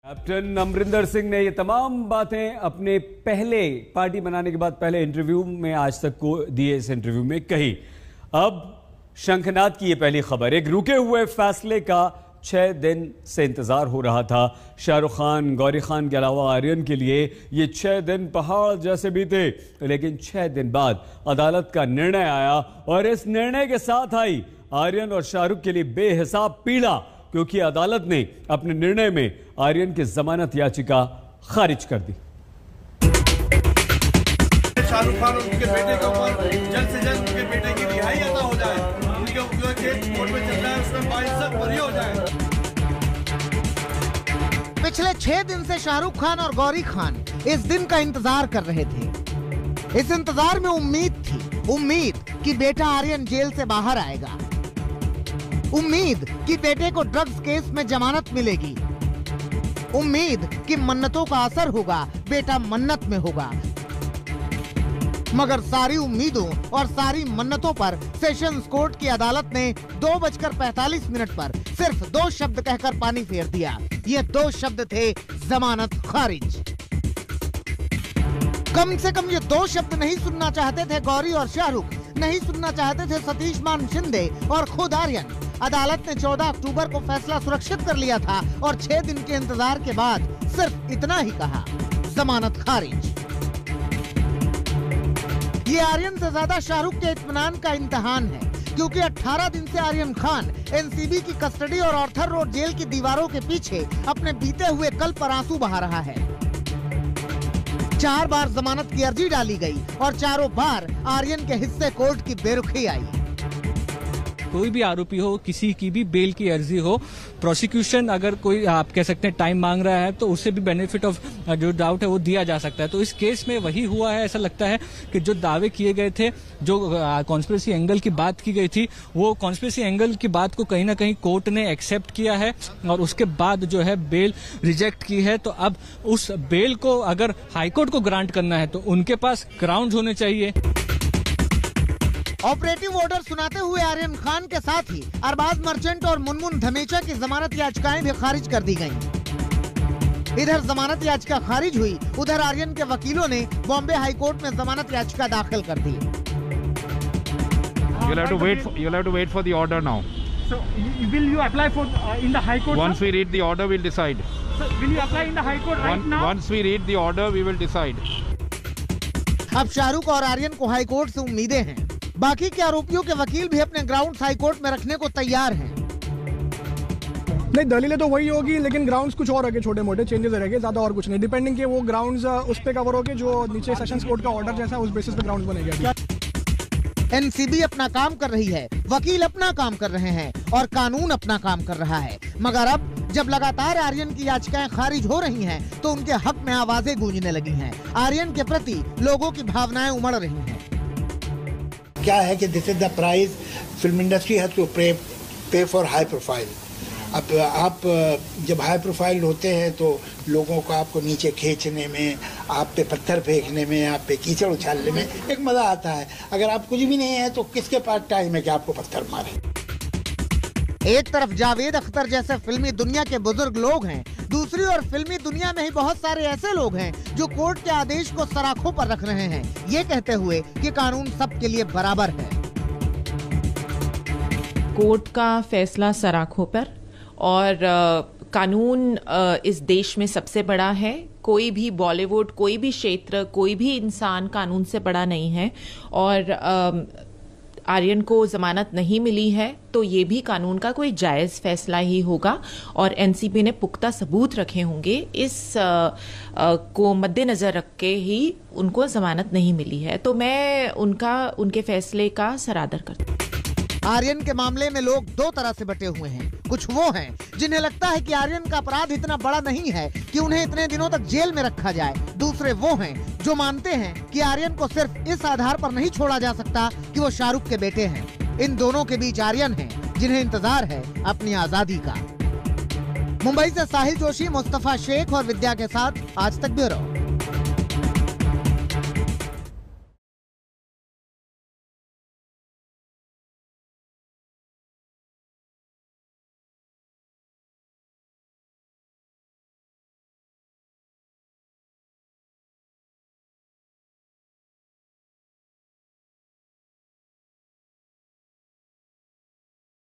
Captain Amarinder Singh ने ये तमाम बातें अपने पहले पार्टी बनाने के बाद पहले इंटरव्यू में आज तक को दिए इस इंटरव्यू में कही। अब शंखनाद की ये पहली खबर, एक रुके हुए फैसले का 6 दिन से इंतजार हो रहा था। शाहरुख खान, गौरी खान के अलावा आर्यन के लिए ये 6 दिन पहाड़ जैसे बीते, लेकिन 6 दिन बाद अदालत का निर्णय आया और इस निर्णय के साथ आई आर्यन और शाहरुख के लिए बेहिसाब पीड़ा, क्योंकि अदालत ने अपने निर्णय में आर्यन की जमानत याचिका खारिज कर दी। शाहरुख खान और उनके बेटे के ऊपर जल्द से जल्द उनके बेटे की रिहाई अदा हो जाए, उनके केस कोर्ट में चल रहा है उसमें बाइज्जत बरी हो जाए। पिछले 6 दिन से शाहरुख खान और गौरी खान इस दिन का इंतजार कर रहे थे। इस इंतजार में उम्मीद थी, उम्मीद कि बेटा आर्यन जेल से बाहर आएगा, उम्मीद कि बेटे को ड्रग्स केस में जमानत मिलेगी, उम्मीद कि मन्नतों का असर होगा, बेटा मन्नत में होगा। मगर सारी उम्मीदों और सारी मन्नतों पर सेशंस कोर्ट की अदालत ने 2:45 पर सिर्फ 2 शब्द कहकर पानी फेर दिया। ये 2 शब्द थे जमानत खारिज। कम से कम ये 2 शब्द नहीं सुनना चाहते थे गौरी और शाहरुख, नहीं सुनना चाहते थे सतीश मान शिंदे और खुद आर्यन। अदालत ने 14 अक्टूबर को फैसला सुरक्षित कर लिया था और 6 दिन के इंतजार के बाद सिर्फ इतना ही कहा, जमानत खारिज। ये आर्यन से ज्यादा शाहरुख के इत्मीनान का इम्तिहान है, क्योंकि 18 दिन से आर्यन खान एनसीबी की कस्टडी और आर्थर रोड जेल की दीवारों के पीछे अपने बीते हुए कल पर आंसू बहा रहा है। 4 बार जमानत की अर्जी डाली गई और चारों बार आर्यन के हिस्से कोर्ट की बेरुखी आई। कोई भी आरोपी हो, किसी की भी बेल की अर्जी हो, प्रोसिक्यूशन अगर कोई आप कह सकते हैं टाइम मांग रहा है तो उससे भी बेनिफिट ऑफ जो डाउट है वो दिया जा सकता है। तो इस केस में वही हुआ है। ऐसा लगता है कि जो दावे किए गए थे, जो कॉन्स्पिरेसी एंगल की बात की गई थी, वो कॉन्स्पिरेसी एंगल की बात को कहीं ना कहीं कोर्ट ने एक्सेप्ट किया है और उसके बाद जो है बेल रिजेक्ट की है। तो अब उस बेल को अगर हाईकोर्ट को ग्रांट करना है तो उनके पास ग्राउंड होने चाहिए। ऑपरेटिव ऑर्डर सुनाते हुए आर्यन खान के साथ ही अरबाज मर्चेंट और मुनमुन धमेचा की जमानत याचिकाएं भी खारिज कर दी गईं। इधर जमानत याचिका खारिज हुई, उधर आर्यन के वकीलों ने बॉम्बे हाई कोर्ट में जमानत याचिका दाखिल कर दी। You'll have to wait for the order now. So will you apply for in the high court? Once we read the order, we'll decide. So will you apply in the high court right now? Once we read the order, we will decide. अब शाहरुख और आर्यन को high court से उम्मीदें हैं। बाकी के आरोपियों के वकील भी अपने ग्राउंड्स हाई कोर्ट में रखने को तैयार हैं। नहीं, दलीलें तो वही होगी, लेकिन ग्राउंड्स कुछ और होंगे, छोटे मोटे चेंजेस रहेंगे, ज्यादा और कुछ नहीं। डिपेंडिंग के वो ग्राउंड्स उस पे कवर होंगे जो नीचे सेशंस कोर्ट का ऑर्डर जैसा उस बेसिस पे ग्राउंड्स बनेंगे। एनसीबी अपना काम कर रही है, वकील अपना काम कर रहे हैं और कानून अपना काम कर रहा है। मगर अब जब लगातार आर्यन की याचिकाएं खारिज हो रही हैं, तो उनके हक में आवाजें गूंजने लगी हैं। आर्यन के प्रति लोगों की भावनाएं उमड़ रही हैं। क्या है कि this is the price film industry has to pay for high profile. अब आप जब हाई प्रोफाइल होते हैं तो लोगों को आपको नीचे खींचने में, आप पे पत्थर फेंकने में, आप पे कीचड़ उछालने में एक मजा आता है। अगर आप कुछ भी नहीं है तो किसके पास टाइम है कि आपको पत्थर मारे। एक तरफ जावेद अख्तर जैसे फिल्मी दुनिया के बुजुर्ग लोग हैं, दूसरी ओर फिल्मी दुनिया में ही बहुत सारे ऐसे लोग हैं जो कोर्ट के आदेश को सराखों पर रख रहे हैं, ये कहते हुए कि कानून सबके लिए बराबर है। कोर्ट का फैसला सराखों पर और कानून इस देश में सबसे बड़ा है। कोई भी बॉलीवुड, कोई भी क्षेत्र, कोई भी इंसान कानून से बड़ा नहीं है। और आर्यन को जमानत नहीं मिली है तो ये भी कानून का कोई जायज फैसला ही होगा और एनसीबी ने पुख्ता सबूत रखे होंगे। इस को मद्देनजर रख के ही उनको जमानत नहीं मिली है। तो मैं उनके फैसले का सरादर करती हूँ। आर्यन के मामले में लोग 2 तरह से बटे हुए हैं। कुछ वो हैं जिन्हें लगता है कि आर्यन का अपराध इतना बड़ा नहीं है कि उन्हें इतने दिनों तक जेल में रखा जाए। दूसरे वो हैं जो मानते हैं कि आर्यन को सिर्फ इस आधार पर नहीं छोड़ा जा सकता कि वो शाहरुख के बेटे हैं। इन दोनों के बीच आर्यन है जिन्हें इंतजार है अपनी आजादी का। मुंबई से साहिल जोशी, मुस्तफा शेख और विद्या के साथ आज तक ब्यूरो।